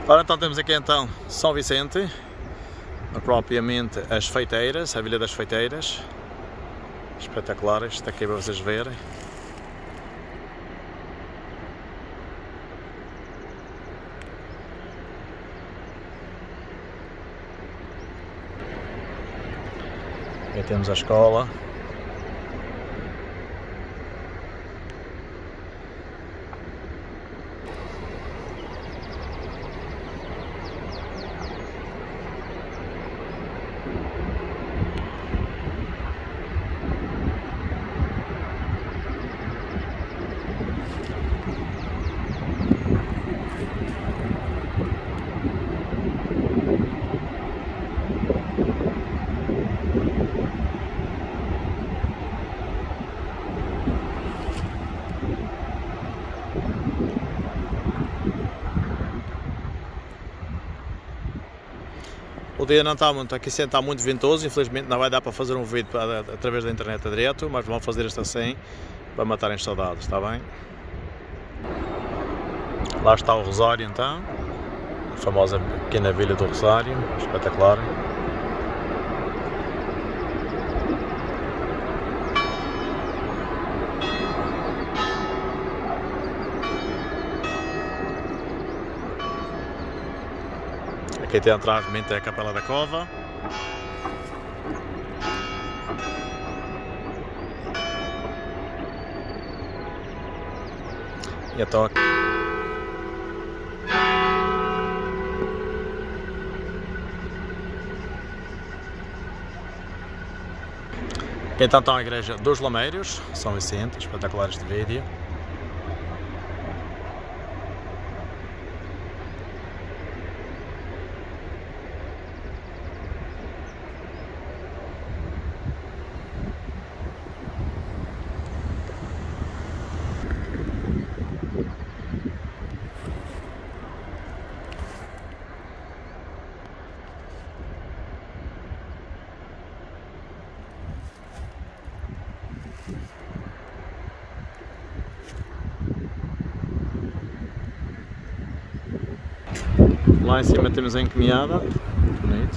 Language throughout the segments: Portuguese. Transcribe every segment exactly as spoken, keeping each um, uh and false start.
Ora, então temos aqui então São Vicente, propriamente as Feiteiras, a Vila das Feiteiras, espetacular, isto aqui para vocês verem. Aqui temos a escola. O dia não está muito, aqui está muito ventoso, infelizmente não vai dar para fazer um vídeo para, através da internet a direto, mas vamos fazer isto assim para matarem saudades, está bem? Lá está o Rosário então, a famosa pequena Vila do Rosário, espetacular. Aqui tem atrás a Capela da Cova. E então aqui então está a igreja dos Lameiros, São Vicente, espetacular este vídeo. Lá em cima temos a encomiada, bonito.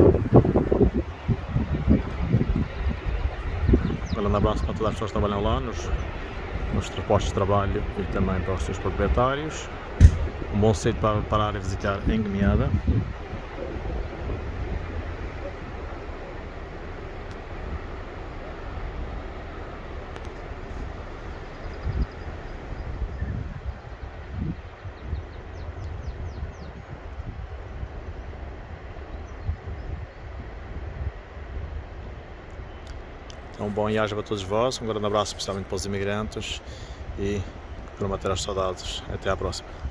Um grande abraço para todas as pessoas que trabalham lá, nos, nos postos de trabalho e também para os seus proprietários. Um bom sítio para parar e visitar a encomiada. Um bom viagem para todos vós, um grande abraço especialmente para os imigrantes e para matar as saudades. Até à próxima.